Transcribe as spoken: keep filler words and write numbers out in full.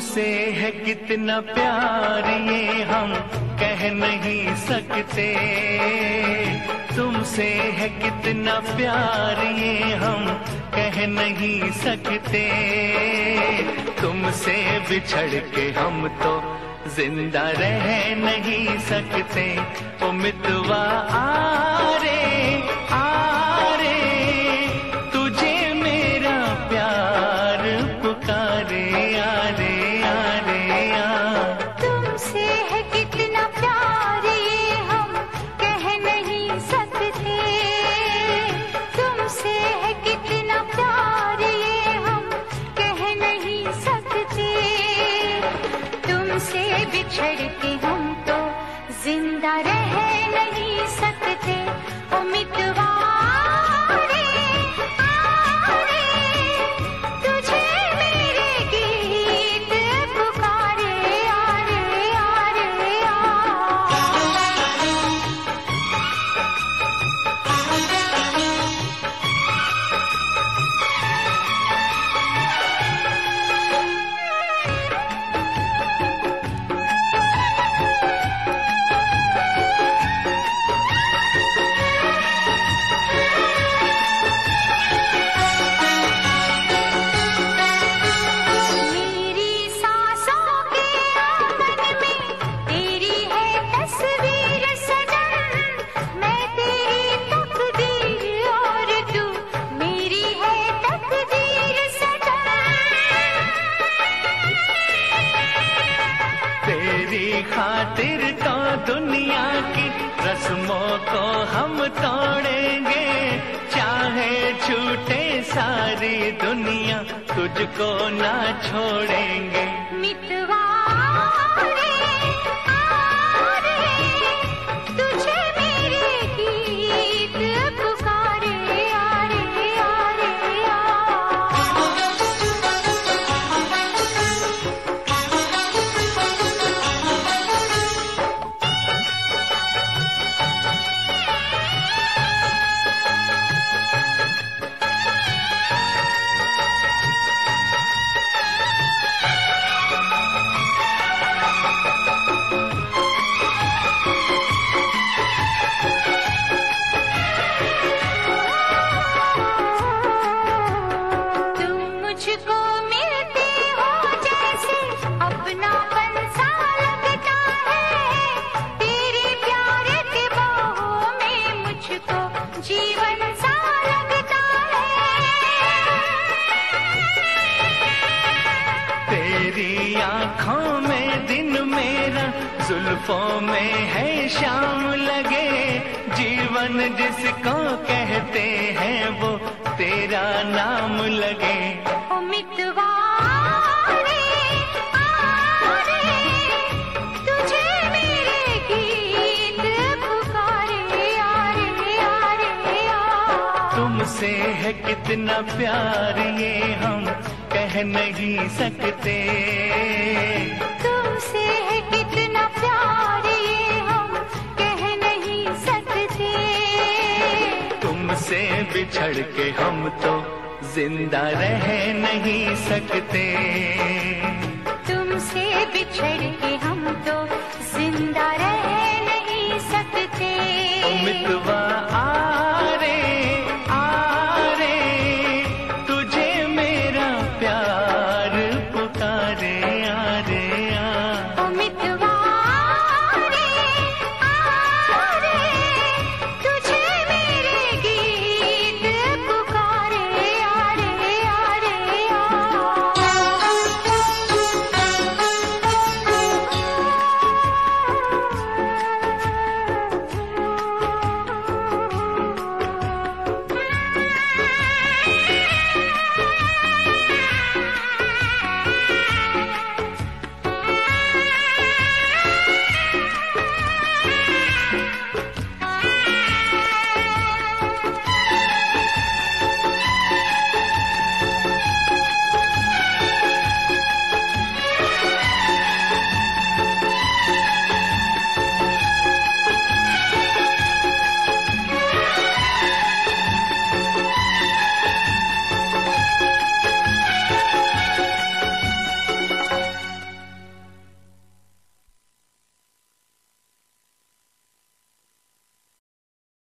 तुमसे है कितना प्यार ये हम कह नहीं सकते, तुमसे है कितना प्यार ये हम कह नहीं सकते। तुमसे बिछड़ के हम तो जिंदा रह नहीं सकते। ओ मितवा आ रे आ रे, तुझे मेरा प्यार पुकारे, आ रे आ रे आ। तुमसे है कितना प्यार ये हम कह नहीं सकते, तुमसे है कितना प्यार ये हम कह नहीं सकते। तुमसे बिछड़ के हम तो जिंदा रह नहीं सकते। ओ मितवा रे आ रे, तुझे मेरे गीत पुकारे, आ रे आ रे आ। मेरी सांसों के आंगन में तेरी है तस्वीर सजन, मैं तेरी तकदीर और तू मेरी है तकदीर सजन। तेरी खातिर तो दुनिया की रस्मों को हम तोड़ेंगे, चाहे छूटे सारी दुनिया तुझको ना छोड़ेंगे। मितवा रे आ रे, तुझे मेरे गीत पुकारे, आ रे आ रे आ। तुम मुझको मिलते हो जैसे अपनापन सा लगता है, तेरे प्यार के बाहों में मुझको जीवन सा लगता है। तेरी आँखों में दिन मेरा, जुल्फों में है शाम लगे, जीवन जिसको कहते हैं वो तेरा नाम लगे। ओ मितवा रे आ रे, तुझे मेरे गीत पुकारे, आ रे आ रे आ। तुमसे है कितना प्यार ये हम कह नहीं सकते, तुमसे है कितना प्यार ये हम कह नहीं सकते। तुमसे बिछड़ के हम तो जिंदा रह नहीं सकते। तुमसे बिछड़ के हम तो जिंदा रह